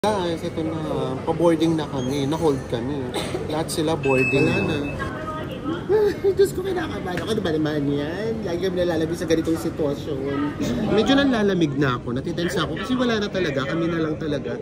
Guys, ito na. Pa-boarding na kami. Na-hold kami. Lahat sila boarding na. Diyos ko, kinakabahan ako. Ano ba naman yan? Lagi kami nalalabig sa ganitong sitwasyon. Medyo nanlalamig na ako. Natitensa ako kasi wala na talaga. Kami na lang talaga.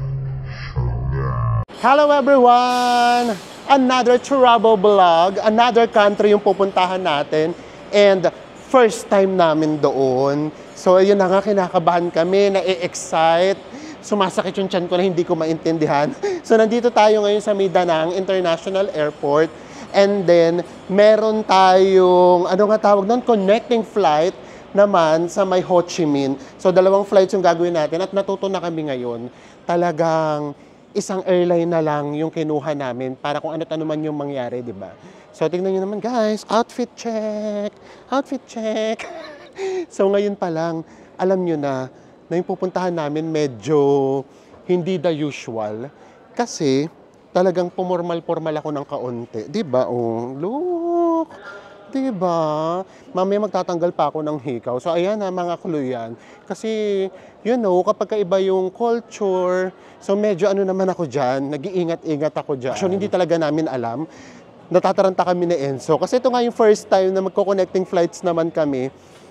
Hello everyone! Another travel vlog. Another country yung pupuntahan natin. And first time namin doon. So, ayun na nga, kinakabahan kami. Na-excite. Sumasakit yung tiyan ko na hindi ko maintindihan. So, nandito tayo ngayon sa Mindanao International Airport. And then, meron tayong, ano nga tawag doon? Connecting flight naman sa may Ho Chi Minh. So, dalawang flights yung gagawin natin at natuto na kami ngayon. Talagang isang airline na lang yung kinuha namin para kung ano-ano man yung mangyari, di ba? So, tingnan nyo naman guys, outfit check! Outfit check! So, ngayon pa lang, alam nyo na yung pupuntahan namin medyo hindi the usual. Kasi talagang pumormal-formal ako ng kaunti. Diba? Oh, look! Diba? Mamaya magtatanggal pa ako ng hikaw. So, ayan na mga kuluyan. Kasi, you know, kapag kaiba yung culture, so medyo ano naman ako dyan, nag-iingat-ingat ako dyan. Actually, hindi talaga namin alam. Natataranta kami ni Enzo. Kasi ito nga yung first time na magko-connecting flights naman kami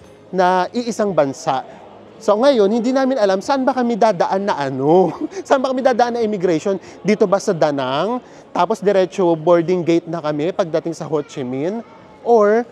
na iisang bansa. So ngayon, hindi namin alam saan ba kami dadaan na ano. Saan ba kami dadaan na immigration? Dito ba sa Da Nang? Tapos diretso boarding gate na kami pagdating sa Ho Chi Minh? Or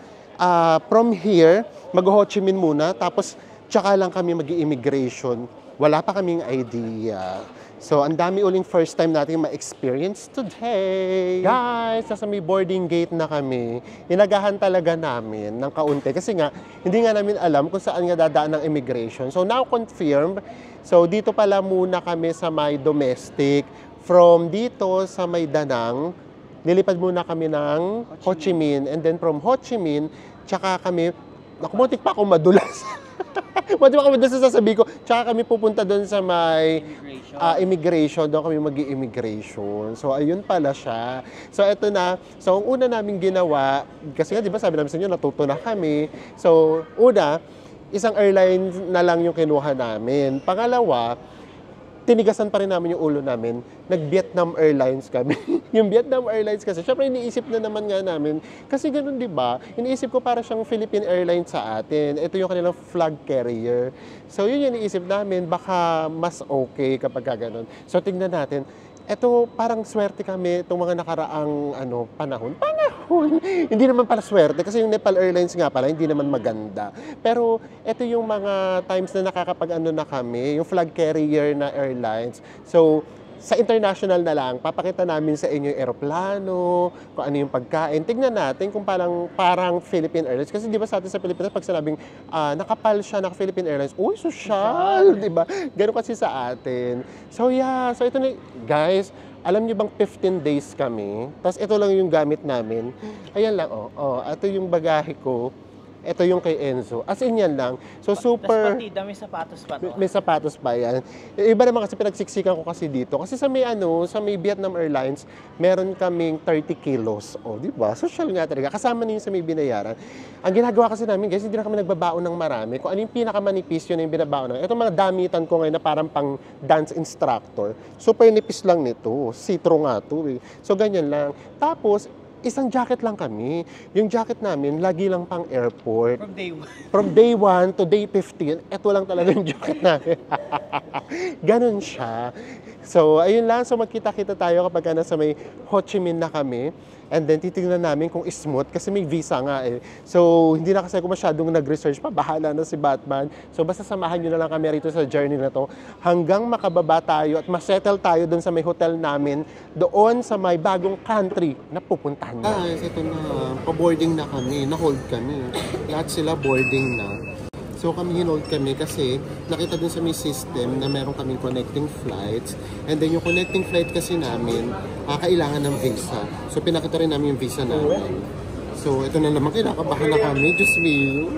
from here, mag-Ho Chi Minh muna, tapos tsaka lang kami mag-immigration. Wala pa kaming idea. So, ang dami uling first time natin ma-experience today. Guys, nasa may boarding gate na kami. Inagahan talaga namin ng kaunti. Kasi nga, hindi nga namin alam kung saan nga dadaan ng immigration. So, now confirmed. So, dito pala muna kami sa may domestic. From dito sa may Da Nang, nilipad muna kami ng Ho Chi Minh. And then from Ho Chi Minh, tsaka kami, nakumuntik pa akong madulas. Mati ba kami doon sa sasabi ko, tsaka kami pupunta doon sa may immigration, doon kami mag-i-immigration. So, ayun pala siya. So, eto na. So, ang una namin ginawa, kasi nga, di ba, sabi namin sa inyo, natuto na kami. So, una, isang airline na lang yung kinuha namin. Pangalawa, tinigasan pa rin namin yung ulo namin. Nag-Vietnam Airlines kami. Yung Vietnam Airlines kasi, syempre iniisip na naman nga namin. Kasi ganun, di ba? Iniisip ko para siyang Philippine Airlines sa atin. Ito yung kanilang flag carrier. So, yun yung iniisip namin. Baka mas okay kapag ganun. So, tingnan natin. Ito, parang swerte kami itong mga nakaraang panahon. Hindi naman pala swerte kasi yung Nepal Airlines nga pala, hindi naman maganda. Pero ito yung mga times na nakakapag-ano na kami, yung flag carrier na airlines. So, sa international na lang, papakita namin sa inyo yung aeroplano, kung ano yung pagkain. Tignan natin kung parang Philippine Airlines. Kasi di ba sa atin sa Pilipinas, pag sinabing nakapal siya, naka-Philippine Airlines, uy, social! Di ba? Ganun kasi sa atin. So yeah, so ito na, guys, alam niyo bang 15 days kami? Tapos ito lang yung gamit namin. Ayan lang, ito yung bagahe ko. Ito yung kay Enzo. As in yan lang. So super... Tapos partida, may sapatos pa to. May sapatos pa yan. Iba naman kasi pinagsiksikan ko kasi dito. Kasi sa may Vietnam Airlines, meron kaming 30 kilos. O, di ba? Social nga talaga. Kasama na yun sa may binayaran. Ang ginagawa kasi namin, guys, hindi na kami nagbabaon ng marami. Kung ano yung pinakamanipis, yun yung binabaon ng. Ito mga damitan ko ngayon na parang pang dance instructor. Super nipis lang nito. Citro nga to eh. So, ganyan lang. Tapos, isang jacket lang kami. Yung jacket namin, lagi lang pang airport. From day 1. From day 1 to day 15, ito lang talaga yung jacket namin. Ganon siya. So, ayun lang. So, magkita-kita tayo kapag nasa may Ho Chi Minh na kami. And then, titignan namin kung smooth kasi may visa nga eh. So, hindi na kasi ako masyadong nag-research pa. Bahala na si Batman. So, basta samahan nyo na lang kami rito sa journey na to hanggang makababa tayo at masettle tayo doon sa may hotel namin doon sa may bagong country na pupuntahan na. Guys, ito na. Pa-boarding na kami. Na-hold kami. Lahat sila boarding na. So kami hinold kami kasi nakita dun sa may system na meron kaming connecting flights. And then yung connecting flight kasi namin, kailangan ng visa. So pinakita rin namin yung visa namin. So ito na naman, kinakabahan na kami. Diyos me.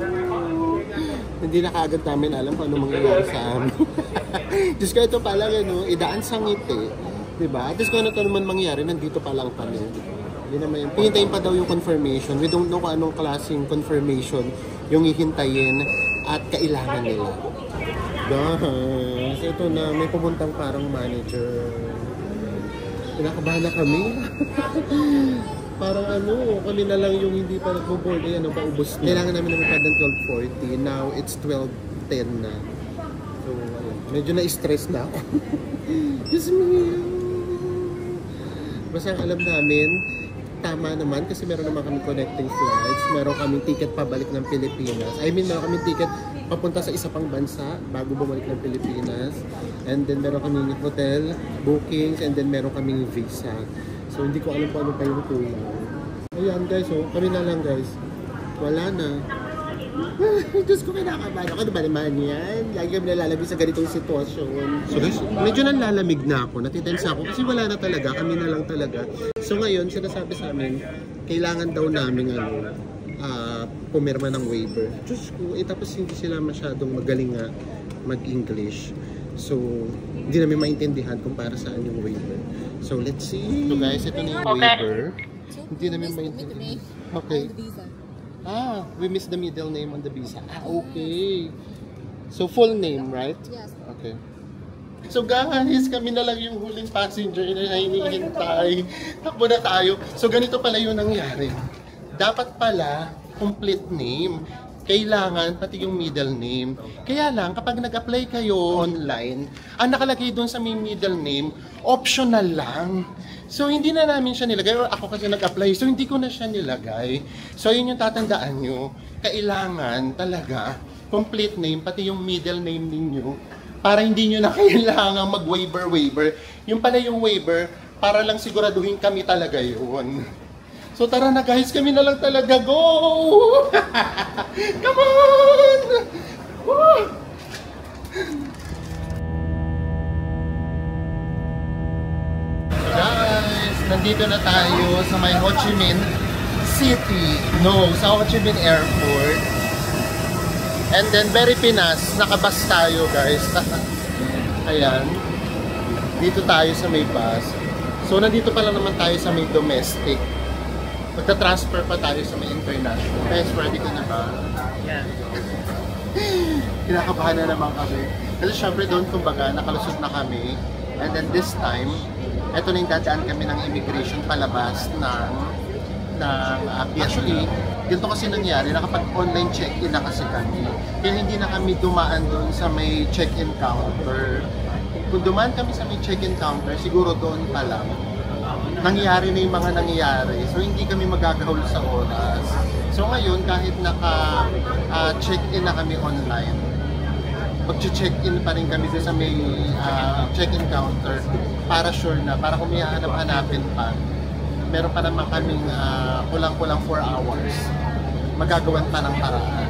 Hindi na kaagad namin alam kung ano mangyayari sa amin. Diyos ko, ito pala, idaan sa ngiti. Diba? At kung ano ito naman mangyayari, nandito pa lang kami. Hindi naman yun. Hihintayin pa daw yung confirmation. We don't know kung anong klaseng confirmation yung hihintayin at kailangan nila. Guys, ito na may pumuntang parang manager. Kinakabahan na kami. Parang kami na lang yung hindi pa nagbo-board. Paubos na. Kailangan namin lumipad ng 12:40. Now, it's 12:10 na. So, medyo na-stress na ako. Diyos mo. Basta alam namin, tama naman kasi meron naman kami connecting flights. Meron kaming ticket pabalik ng Pilipinas. Meron kaming ticket papunta sa isa pang bansa bago bumalik ng Pilipinas. And then meron kaming hotel, bookings, and then meron kaming visa. So hindi ko alam kung ano pa yung kulang. Ayan guys, kami na lang guys. Wala na. Diyos ko, kinakabahan ako. Ano ba naman yan? Lagi kami nalalabi sa ganitong sitwasyon. So guys, medyo nanlalamig na ako. Natitensa ako kasi wala na talaga. Kami na lang talaga. So ngayon, sinasabi sa amin, kailangan daw namin pumirma ng waiver. Diyos ko, tapos hindi sila masyadong magaling nga mag-English. So, hindi namin maintindihan kung para saan yung waiver. So, let's see. So guys, ito na yung waiver. Hindi namin maintindihan. Okay. We missed the middle name on the visa. Okay. So, full name, right? Yes. Okay. So, guys, kami na lang yung huling passenger na hinihintay. Takbo na tayo. So, ganito pala yung nangyari. Dapat pala, complete name. Kailangan pati yung middle name. Kaya lang, kapag nag-apply kayo online, ang nakalagay doon sa may middle name, optional lang. So, hindi na namin siya nilagay. Or ako kasi nag-apply, so hindi ko na siya nilagay. So, yun yung tatandaan nyo. Kailangan talaga, complete name, pati yung middle name ninyo, para hindi nyo na kailangan mag-waiver. Yung pala yung waiver, para lang siguraduhin kami talaga yun. So tara na guys, kami na lang talaga. Go! Come on! Woo! Guys, nandito na tayo sa may Ho Chi Minh City. No, sa Ho Chi Minh Airport. And then very Pinas, nakabus tayo guys. Ayan. Dito tayo sa may bus. So nandito pa lang naman tayo sa may domestic. Magta-transfer pa tayo sa may international. Guys, ready ka na ba? Yeah. Kinakabahan na naman kami. Kasi syempre doon, kumbaga, nakalusot na kami. And then this time, eto na yung dadaan kami ng immigration palabas actually, ganito kasi nangyari, nakapag-online check-in na kasi kami. Kaya hindi na kami dumaan doon sa may check-in counter. Kung dumaan kami sa may check-in counter, siguro doon pa lang nangyayari na yung mga nangyayari. So, hindi kami magagahol sa oras. So, ngayon, kahit naka-check-in na kami online, mag-check-in pa rin kami sa may check-in counter para sure na, para kung may hanap-hanapin pa, meron pa naman kaming kulang-kulang 4 hours. Magagawan pa ng paraan.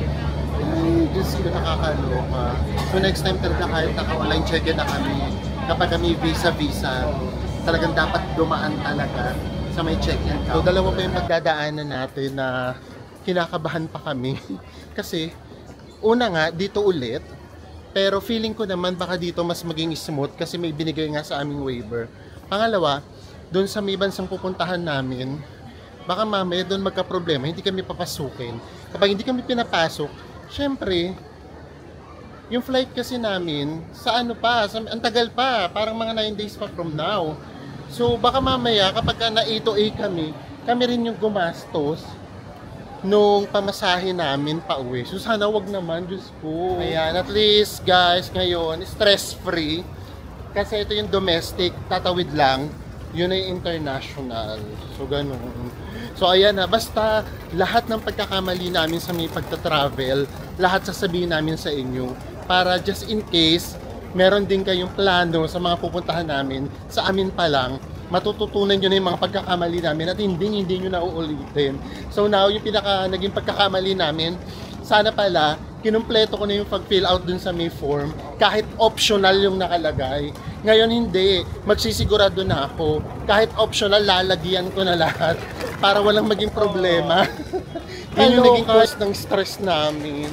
Ay, Diyos ko, nakakaloka. So, next time talaga kahit naka-online check-in na kami, kapag kami visa-visa, talagang dapat dumaan talaga sa may check-in counter. So, dalawa pa yung pagdadaanan natin na kinakabahan pa kami. Kasi, una nga, dito ulit. Pero feeling ko naman baka dito mas maging smooth kasi may binigay nga sa aming waiver. Pangalawa, doon sa may bansang pupuntahan namin, baka mamaya doon magka-problema, hindi kami papasukin. Kapag hindi kami pinapasok, syempre, yung flight kasi namin, sa ang tagal pa, parang mga 9 days pa from now. So baka mamaya kapag na A to A kami rin yung gumastos nung pamasahe namin pa uwi. So sana wag naman, Diyos ko. Ayan, at least guys, ngayon, stress-free. Kasi ito yung domestic, tatawid lang. Yun ay international. So ganun. So ayan na, basta lahat ng pagkakamali namin sa may pagta-travel, lahat sasabihin namin sa inyo. Para just in case, meron din kayong plano sa mga pupuntahan namin, sa amin pa lang, matututunan nyo na yung mga pagkakamali namin at hindi nyo na uulitin. So now, yung naging pagkakamali namin, sana pala, kinumpleto ko na yung pag-fill out dun sa may form, kahit optional yung nakalagay. Ngayon hindi, magsisigurado na ako, kahit optional, lalagyan ko na lahat para walang maging problema. Yun yung naging cause ng stress namin.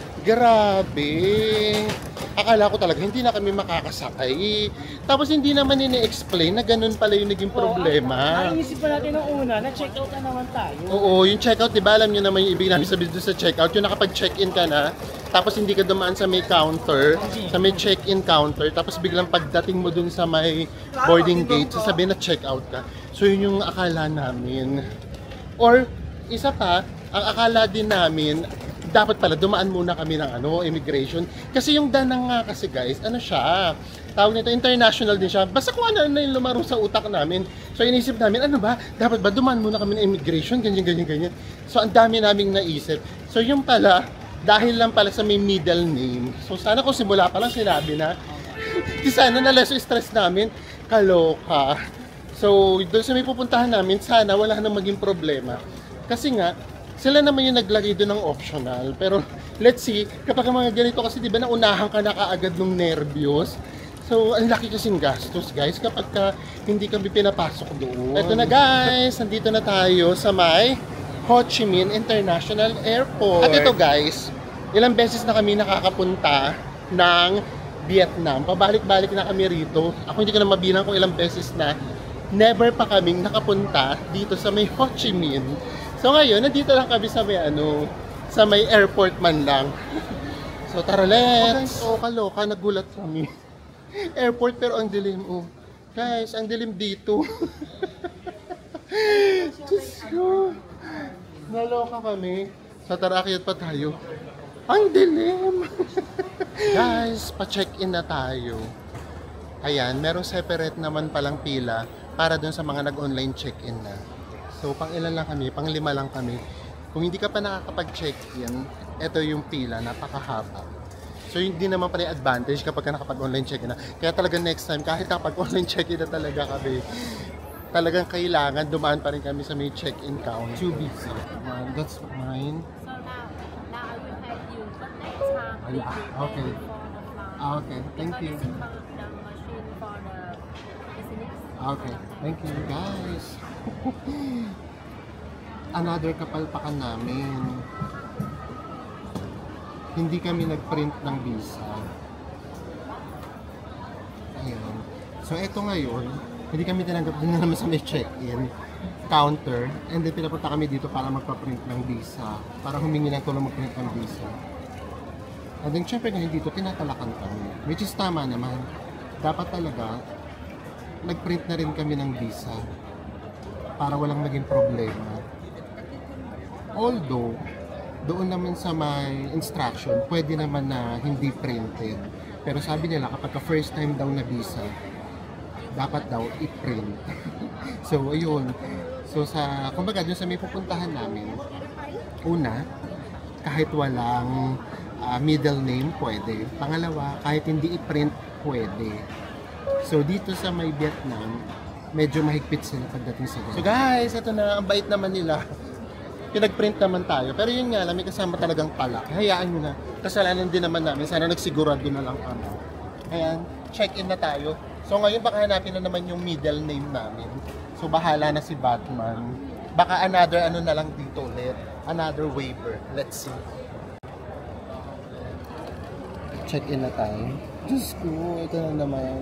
Grabe. Akala ko talaga hindi na kami makakasakay. Tapos hindi naman ini-explain na ganun pala yung naging problema. Ang inisip pa natin ng una, na-check out na naman tayo. Oo, yung check out, diba alam nyo naman yung ibig namin sabihin doon sa check out, yung nakapag-check-in ka na, tapos hindi ka dumaan sa may counter, sa may check-in counter, tapos biglang pagdating mo dun sa may boarding gate, sasabihin na check-out ka. So yun yung akala namin. Or, isa pa, ang akala din namin, dapat pala dumaan muna kami ng immigration. Kasi yung Danang nga kasi guys, siya, tawag nito, international din siya. Basta kung ano yung lumaro sa utak namin. So inisip namin, dapat ba dumaan muna kami ng immigration, ganyan. So ang dami naming naisip. So yung pala, dahil lang pala sa may middle name. So sana kung simula pa lang sinabi na, di sana na less stress namin, kaloka. So doon sa may pupuntahan namin, sana wala nang maging problema. Kasi nga, sila naman yung naglagay doon ng optional. Pero let's see, kapag mga ganito kasi di ba naunahan ka na kaagad ng nervyos. So ang laki kasing gastos guys kapag hindi kami pinapasok doon. Ito na guys, nandito na tayo sa may Ho Chi Minh International Airport. At ito guys, ilang beses na kami nakakapunta ng Vietnam. Pabalik-balik na kami rito. Ako hindi ko na mabilang kung ilang beses na. Never pa kaming nakapunta dito sa may Ho Chi Minh. So ngayon, nandito lang kami sa may sa may airport man lang. So tara, let's! Kaloka, nagulat kami. Airport pero ang dilim. Guys, ang dilim dito. Diyos ko. Naloka kami. So tara, akyat pa tayo. Ang dilim! Guys, pa-check-in na tayo. Ayan, merong separate naman palang pila para dun sa mga nag-online check-in na. So, pang ilan lang kami, pang 5 lang kami. Kung hindi ka pa nakakapag-check-in, ito yung pila, napakahaba. So, hindi naman pala yung advantage kapag ka nakapag-online check-in na. Kaya talaga next time, kahit nakapag-online check-in na talaga kami, talagang kailangan dumaan pa rin kami sa may check-in count. 2 busy. That's mine. So now I will help you, but next time please Ah, okay. prepare for the flight. Okay, thank you. Because this is the machine for the business. Okay, thank you guys. Another kapalpakan namin. Hindi kami nag-print ng visa. Ayan. So eto ngayon, hindi kami tinanggap din naman sa may check-in counter, and then pinapunta kami dito para magpa-print ng visa, para humingi ng tulong mag-print ng visa. And then syempre ngayon dito tinatalakan kami, which is tama naman. Dapat talaga nag-print na rin kami ng visa para walang maging problema. Although, doon naman sa may instruction, pwede naman na hindi printed. Pero sabi nila kapag first time daw na visa, dapat daw i-print. So, ayun. So, kumbaga, dun sa may pupuntahan namin, una, kahit walang middle name, pwede. Pangalawa, kahit hindi i-print, pwede. So, dito sa may Vietnam, medyo mahigpit sila pagdating sa ganun. So guys, ito na, ang bait naman nila. Pinag-print naman tayo. Pero yun nga lang, may kasama talagang pala. Hayaan nyo na. Kasalanan din naman namin. Sana nagsigurado na lang kami. Ayan, check-in na tayo. So ngayon, baka hanapin na naman yung middle name namin. So bahala na si Batman. Baka another na lang dito ulit. Another waiver. Let's see. Check-in na tayo. Diyos ko, ito na naman.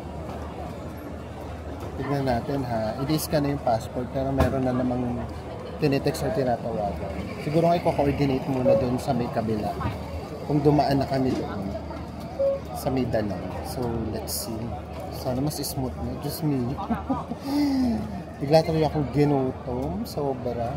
Tignan natin ha. I-scan na yung passport pero meron na namang tinitext or tinatawagan. Siguro nga i-coordinate muna doon sa may kabila. Kung dumaan na kami doon sa may Danang. So, let's see. Sana mas smooth na. Just me. Bigla tuloy akong ginutom. Sobra.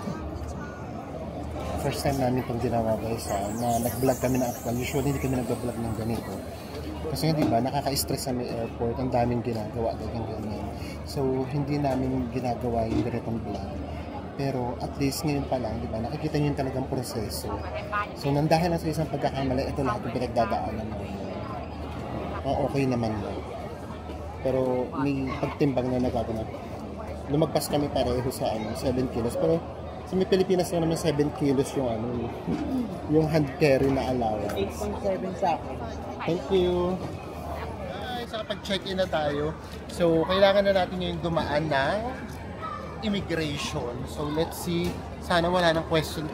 First time namin itong ginawa guys na nag-vlog kami na actual. Usually hindi kami nag-vlog ng ganito. Kasi nga diba, nakaka-stress sa may airport, ang daming ginagawa, ganyan. So, hindi namin ginagawa yung ganitong vlog. Pero at least ngayon pa lang, diba, nakikita nyo yung talagang proseso. So, nandahil na sa isang pagkakamali, ito lahat yung pinagdadaanan namin. Okay naman yun. Pero may pagtimbang na nagaganap. Lumagpas kami pareho sa 7 kilos. Pero sa may Pilipinas na naman 7 kilos yung yung hand carry na allowance. 8.7 sa akin. Thank you. Guys, nakapag-check-in na tayo. So, kailangan na natin yung dumaan ng immigration. So, let's see. Sana wala ng question.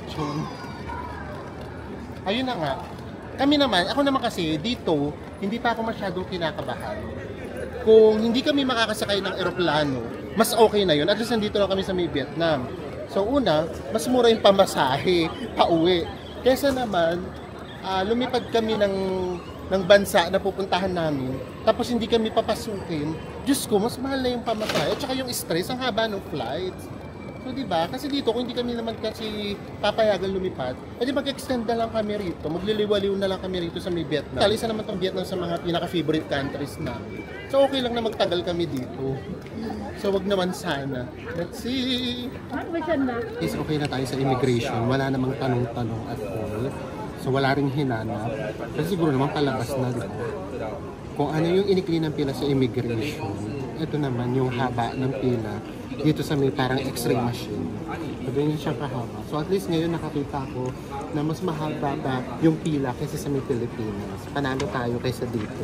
Ayun na nga. Kami naman, ako naman kasi, dito, hindi pa ako masyadong kinakabahan. Kung hindi kami makakasakay ng eroplano, mas okay na yun. At least nandito lang kami sa may Vietnam. So, una, mas mura yung pamasahe, pauwi. Kesa naman, lumipad kami ng bansa na pupuntahan namin, tapos hindi kami papasukin, Diyos ko, mas mahal na yung pamasahe. At saka yung stress, ang haba ng flight. So, di ba? Kasi dito, kung hindi kami naman kasi papayagan lumipad, edi mag-extend na lang kami rito. Magliliwaliw na lang kami rito sa may Vietnam. Isa naman tong Vietnam sa mga pinaka-favorite countries namin. So, okay lang na magtagal kami dito. So, wag naman sana. Let's see. Is okay na tayo sa immigration. Wala namang tanong-tanong at all. So, wala ring hinanap. Kasi siguro naman palabas na, di ba? Kung ano yung inikli ng pila sa immigration, ito naman yung haba ng pila dito sa may parang x-ray machine. So, ganyan siya kahaba. So, at least ngayon nakakita ko na mas mahaba ba yung pila kaysa sa may Pilipinas. Panalo tayo kaysa dito.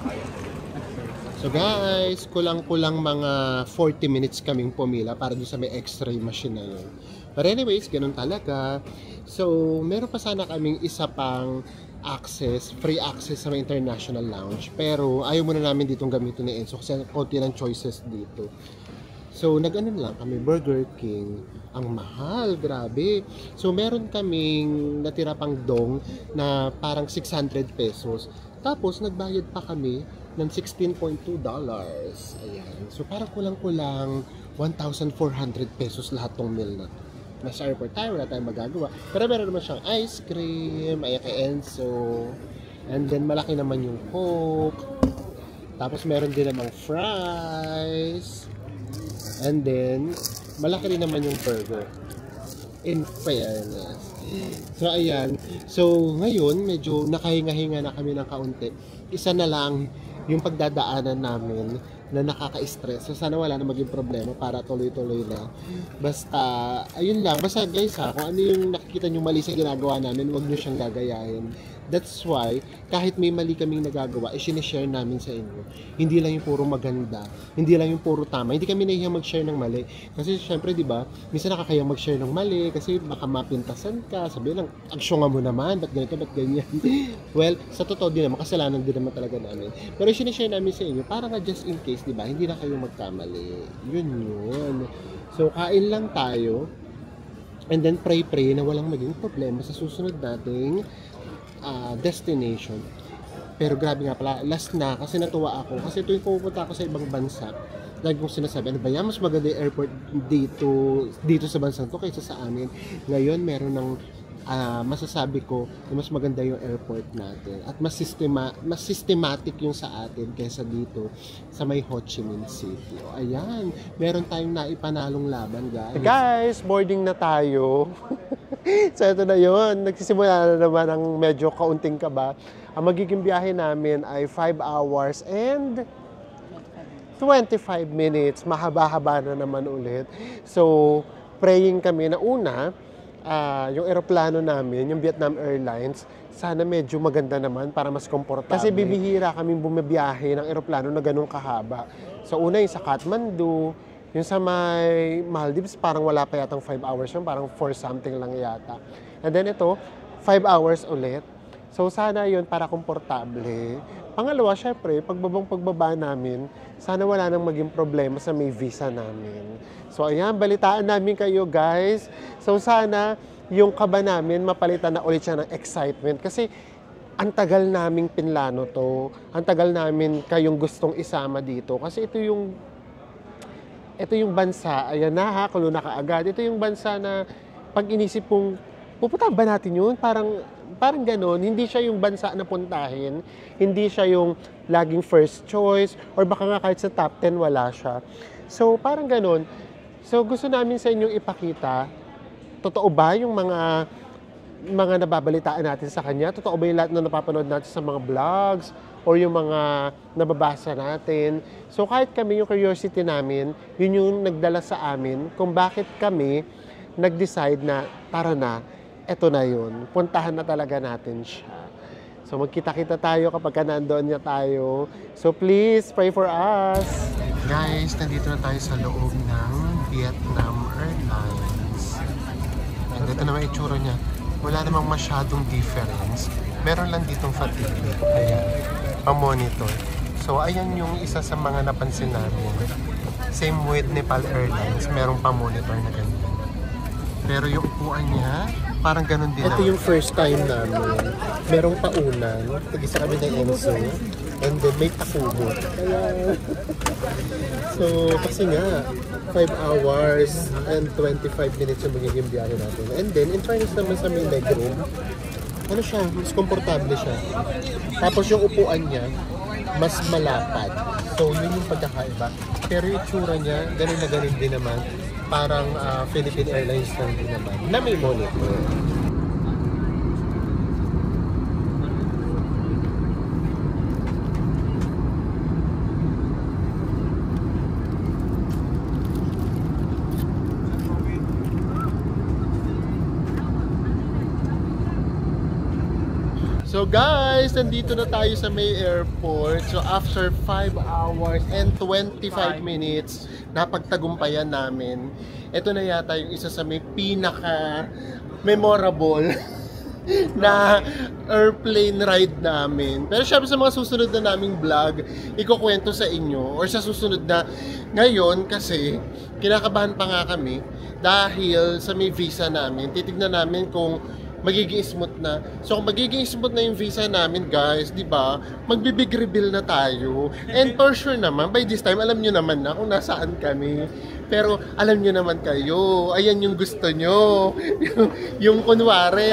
So guys, kulang-kulang mga 40 minutes kaming pumila para doon sa may x-ray machine na yun. But anyways, ganun talaga. So, meron pa sana kaming isa pang access, free access sa may international lounge. Pero ayaw muna namin ditong gamitin ni Enzo kasi konti ng choices dito. So, nag-ano lang kami, Burger King. Ang mahal, grabe. So, meron kaming natira pang dong na parang 600 pesos. Tapos, nagbayad pa kami ng $16.2. Ayan. So, parang kulang-kulang 1,400 pesos lahat tong meal na to. Nasa airport tayo, wala tayong magagawa. Pero meron naman siyang ice cream, ay kay Enzo. And then, malaki naman yung Coke. Tapos, meron din namang fries. And then, malaki rin naman yung burger. In fairness. So, ayan. So, ngayon, medyo nakahinga-hinga na kami ng kaunti. Isa na lang yung pagdadaanan namin na nakaka-stress. So, sana wala na maging problema para tuloy-tuloy na. Basta, ayun lang. Basta guys ha, kung ano yung nakikita nyo mali sa ginagawa namin, huwag nyo siyang gagayahin. That's why, kahit may mali kaming nagagawa, sinishare namin sa inyo. Hindi lang yung puro maganda. Hindi lang yung puro tama. Hindi kami nahihiyang mag-share ng mali. Kasi syempre, di ba, minsan nakakayang mag-share ng mali kasi baka mapintasan ka. Sabihin lang, aksyon nga mo naman, ba't ganito, ba't ganyan? Well, sa totoo din naman, kasalanan din naman talaga namin. Pero sinishare namin sa inyo, para nga just in case, di ba, hindi na kayo magkamali. Yun. So, kain lang tayo. And then, pray na walang maging problema sa susunod nating destination. Pero grabe nga pala, last na kasi natuwa ako kasi tuwing pupunta ako sa ibang bansa, lagi kong sinasabi, ano ba yan, mas maganda yung airport dito sa bansang to kaysa sa amin. Ngayon meron ng masasabi ko na mas maganda yung airport natin at mas systematic yung sa atin kaysa dito sa may Ho Chi Minh City. O, ayan, meron tayong naipanalong laban, guys. Guys, boarding na tayo. So ito na yun, nagsisimula na naman ang medyo kaunting kaba. Ang magiging biyahe namin ay 5 hours and 25 minutes. Mahaba-haba na naman ulit. So, praying kami na una, yung eroplano namin, yung Vietnam Airlines, sana medyo maganda naman para mas komportable. Kasi bibihira kaming bumibiyahe ng eroplano na ganun kahaba. So, una yung sa Kathmandu, yung sa may Maldives, parang wala pa yatang 5 hours yun, parang 4 something lang yata. And then ito, 5 hours ulit. So sana yun para komportable. Pangalawa, syempre, pagbaba namin, sana wala nang maging problema sa may visa namin. So ayan, balitaan namin kayo guys. So sana yung kaba namin mapalitan na ulit siya ng excitement. Kasi ang tagal naming pinlano to. Ang tagal namin kayong gustong isama dito. Kasi ito yung bansa, ayan na ha, kulo na kaagad. Ito yung bansa na pag inisip kong, pupuntahan ba natin yun? Parang gano'n, hindi siya yung bansa na puntahin, hindi siya yung laging first choice, or baka nga kahit sa top 10 wala siya. So, parang gano'n. So, gusto namin sa inyong ipakita, totoo ba yung mga nababalitaan natin sa kanya? Totoo ba yung lahat na napapanood natin sa mga vlogs? Or yung mga nababasa natin. So kahit kami, yung curiosity namin, yun yung nagdala sa amin kung bakit kami nag-decide na tara na, eto na yun. Puntahan na talaga natin siya. So magkita-kita tayo kapag nandoon niya tayo. So please, pray for us. Guys, nandito na tayo sa loob ng Vietnam Airlines. And ito naman itsura niya. Wala namang masyadong difference. Meron lang ditong fatigue. Ayan. Pa-monitor. So, ayan yung isa sa mga napansin namin. Same with Nepal Airlines, merong pa-monitor na ganyan. Pero yung upuan niya, parang ganun din. Ito yung first time namin. Merong paunan. Tag-isa kami ng Enzo. And then may takubo. Kaya... So, kasi nga, 5 hours and 25 minutes yung magiging biyahe natin. And then, in fairness naman sa may legroom, ano siya, mas komportable siya. Tapos yung upuan niya, mas malapad. So, yun yung pagkakaiba. Pero yung itsura niya, ganun na ganun din naman. Parang Philippine Airlines lang din naman, na may monitor. So guys, nandito na tayo sa May Airport. So after 5 hours and 25 minutes, napagtagumpayan namin. Ito na yata yung isa sa may pinaka-memorable na airplane ride namin. Pero syempre sa mga susunod na naming vlog, ikukwento sa inyo. Or sa susunod na ngayon kasi, kinakabahan pa nga kami dahil sa may visa namin. Titignan namin kung magiging smooth na. So kung magiging smooth na yung visa namin, guys, di ba? Magbi-big reveal na tayo. And for sure naman, by this time, alam nyo naman na kung nasaan kami. Pero alam nyo naman kayo, ayan yung gusto nyo. yung kunwari,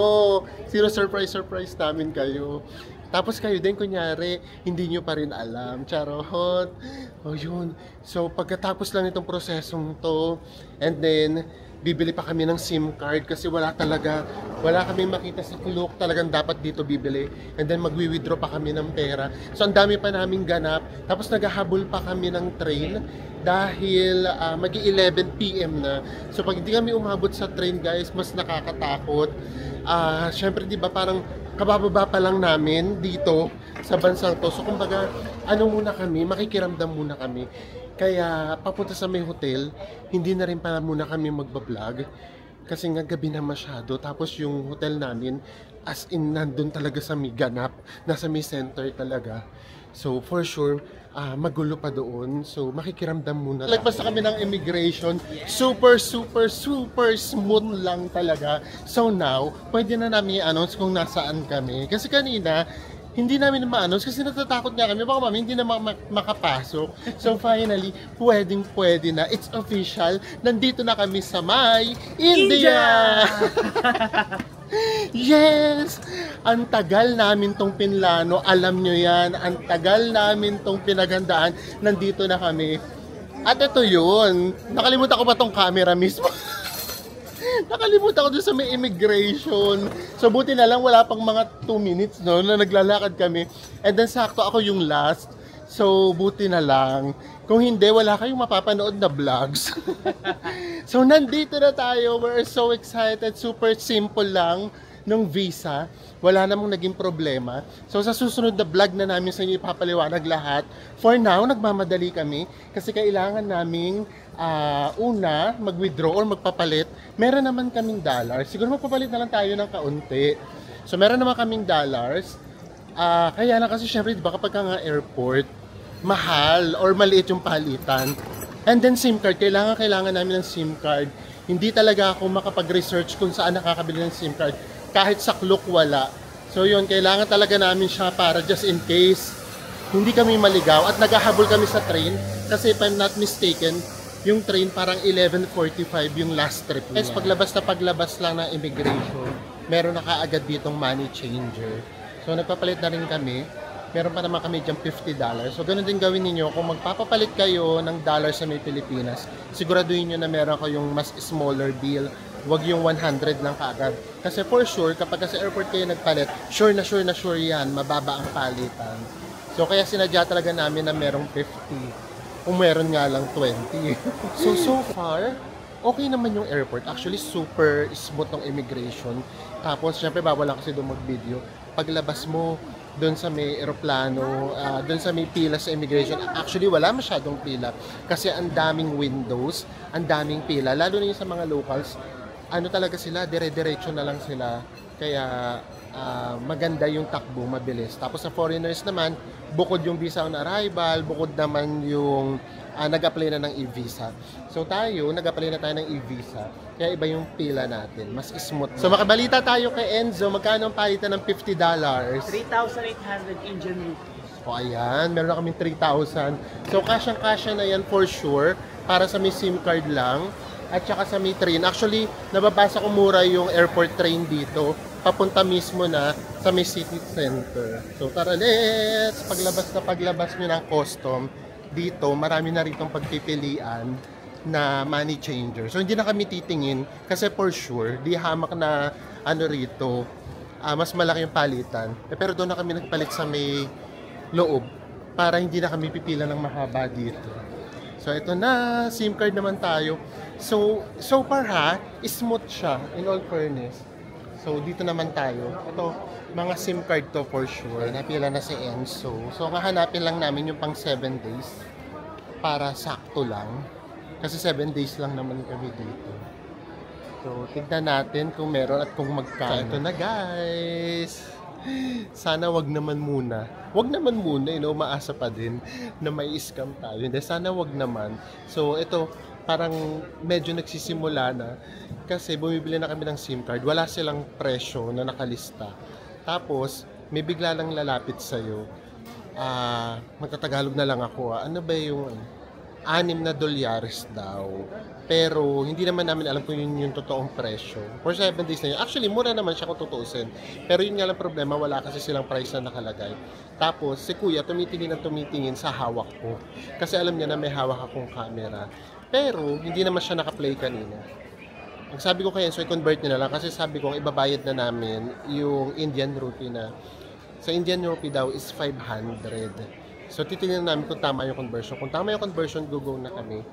surprise namin kayo. Tapos kayo din, kunyari, hindi nyo pa rin alam. Charot. O yun. So pagkatapos lang itong prosesong to, and then, bibili pa kami ng SIM card kasi wala kami makita sa Klook, talagang dapat dito bibili, and then magwi-withdraw pa kami ng pera. So ang dami pa naming ganap, tapos naghahabol pa kami ng train dahil magi-11 PM na. So pag hindi kami umabot sa train, guys, mas nakakatakot. Syempre, di ba, parang kabababa pa lang namin dito sa bansang to. So kumbaga, muna kami, makikiramdam muna kami. Kaya papunta sa may hotel, hindi na rin pala muna kami magbablog kasi nga gabi na masyado. Tapos yung hotel namin, as in, nandun talaga sa may ganap, nasa may center talaga. So for sure, magulo pa doon. So makikiramdam muna. Lagpas na kami ng immigration, super smooth lang talaga. So now, pwede na namin i-announce kung nasaan kami. Kasi kanina, hindi namin ma-announce kasi natatakot nga kami. Baka mami, hindi na makapasok. So finally, pwede na. It's official. Nandito na kami sa may India! Yes! Ang tagal namin tong pinlano. Alam nyo yan. Ang tagal namin tong pinaghandaan. Nandito na kami. At ito yun. Nakalimutan ko pa tong camera mismo. Nakalimutan ko dun sa may immigration. So buti na lang wala pang mga 2 minutes no, na naglalakad kami. And then sakto ako yung last. So buti na lang. Kung hindi, wala kayong mapapanood na vlogs. So nandito na tayo. We're so excited. Super simple lang ng visa. Wala namang naging problema. So sa susunod na vlog na namin sa inyo ipapaliwanag lahat. For now, nagmamadali kami kasi kailangan naming una, mag-withdraw or magpapalit. Meron naman kaming dollars. Siguro magpapalit na lang tayo ng kaunti. So meron naman kaming dollars. Kaya lang kasi syempre, diba, kapag nga airport, mahal or maliit yung palitan. And then SIM card, kailangan namin ng SIM card. Hindi talaga ako makapag-research kung saan nakakabili ng SIM card. Kahit sa Klook wala. So yun, kailangan talaga namin siya para just in case hindi kami maligaw at naghahabol kami sa train. Kasi if I'm not mistaken, yung train parang 11:45 yung last trip niya. Yes, paglabas lang ng immigration, meron na kaagad ditong money changer. So nagpapalit na rin kami. Meron pa naman kami dyan $50. So ganun din gawin niyo kung magpapapalit kayo ng dollars sa may Pilipinas. Siguraduhin nyo na meron kayong mas smaller bill. Huwag yung 100 lang kaagad. Kasi for sure, kapag sa airport kayo nagpalit, sure na sure yan, mababa ang palitan. So kaya sinadya talaga namin na merong 50. Kung meron nga lang 20. So far, okay naman yung airport. Actually, super smooth ng immigration. Tapos, syempre, bawal lang kasi doon mag-video. Paglabas mo doon sa may aeroplano, doon sa may pila sa immigration, actually, wala masyadong pila. Kasi ang daming windows, ang daming pila. Lalo na yung sa mga locals, talaga sila, dire-diretso na lang sila. Kaya maganda yung takbo, mabilis. Tapos sa foreigners naman, bukod yung visa on arrival, bukod naman yung nag-apply na ng e-visa. So tayo, nag-apply na tayo ng e-visa. Kaya iba yung pila natin. Mas smooth. So makabalita tayo kay Enzo. Magkano ang palitan ng $50? 3,800 Indian rupees. O ayan, meron na kaming 3,000. So kasyang-kasya na yan for sure. Para sa may SIM card lang. At saka sa may train. Actually, nababasa ko mura yung airport train dito. Papunta mismo na sa may city center. So tara, let's! Paglabas nyo ng custom, dito marami na ritong pagpipilian na money changer. So hindi na kami titingin kasi for sure, di hamak na rito, mas malaki yung palitan. Pero doon na kami nagpalit sa may loob para hindi na kami pipila ng mahaba dito. So ito na, SIM card naman tayo. So far smooth siya in all fairness. So dito naman tayo. Ito, mga SIM card to for sure. Napila na si Enzo. So hahanapin lang namin yung pang 7 days para sakto lang. Kasi 7 days lang naman kami dito. So tignan natin kung meron at kung magkano. So ito na guys. Sana wag naman muna. Wag naman muna, maasa pa din na may scam tayo. Hindi, sana wag naman. So ito, parang medyo nagsisimula na kasi bumibili na kami ng SIM card. Wala silang presyo na nakalista. Tapos, may bigla lang lalapit sa'yo. Magtatagalog na lang ako. Ano ba yung $6 daw. Pero hindi naman namin alam kung yun yung totoong presyo. For 7 days na yun. Actually, mura naman siya kung tutuusin. Pero yun nga lang problema, wala kasi silang price na nakalagay. Tapos, si kuya tumitingin sa hawak ko. Kasi alam niya na may hawak akong camera. Pero, hindi naman siya nakaplay kanina. Ang sabi ko kaya, so i-convert niya na lang. Kasi sabi ko, ibabayad na namin yung Indian rupee na. Sa Indian rupee daw is 500. So, titingnan namin kung tama yung conversion. Kung tama yung conversion, go na kami.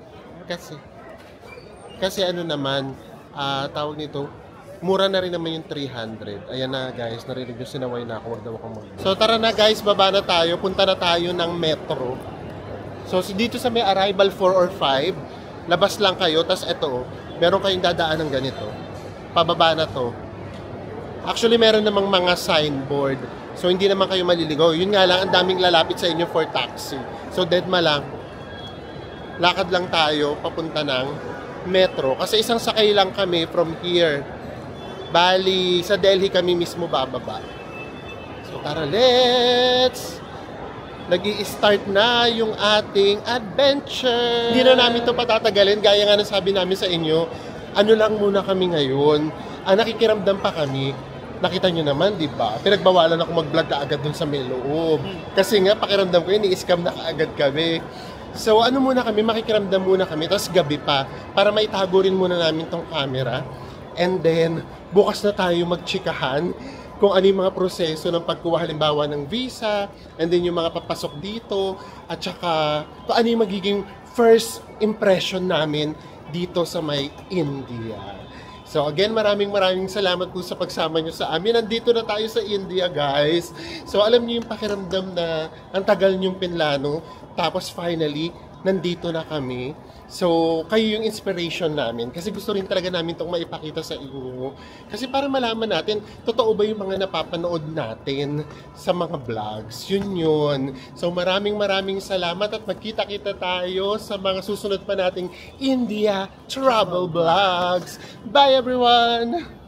Kasi ano naman, tawag nito, mura na rin naman yung 300. Ayan na guys, narinig yung sinaway na ako. Wag daw ako mag. So, tara na guys, baba na tayo. Punta na tayo ng metro. So, dito sa may arrival 4 or 5, labas lang kayo. Tapos ito, meron kayong dadaan ng ganito. Pababa na to. Actually, meron namang mga signboard. So, hindi naman kayo maliligaw. Yun nga lang, ang daming lalapit sa inyo for taxi. So, deadma lang. Lakad lang tayo, papunta ng metro. Kasi isang sakay lang kami from here. Bali, sa Delhi kami mismo bababa. So, tara, let's! Nag-i-start na yung ating adventure. Hindi na namin ito patatagalin. Gaya nga ng sabi namin sa inyo, ano lang muna kami ngayon. Nakikiramdam pa kami. Nakita nyo naman, di ba? Pinagbawalan ako mag-vlog kaagad dun sa may loob. Kasi nga, pakiramdam ko yun, i-scam na kaagad kami. So, ano muna kami, makikiramdam muna kami, tapos gabi pa, para maitago rin muna namin tong camera. And then, bukas na tayo magchikahan kung ano yung mga proseso ng pagkuha halimbawa ng visa, and then yung mga papasok dito, at saka kung ano yung magiging first impression namin dito sa may India. So again, maraming salamat po sa pagsama nyo sa amin. Nandito na tayo sa India, guys. So alam niyo yung pakiramdam na ang tagal niyong pinlano, tapos finally, nandito na kami. So, kayo yung inspiration namin. Kasi gusto rin talaga namin itong maipakita sa inyo. Kasi para malaman natin, totoo ba yung mga napapanood natin sa mga vlogs. Yun. So, maraming salamat at magkita-kita tayo sa mga susunod pa nating India Travel Vlogs. Bye, everyone!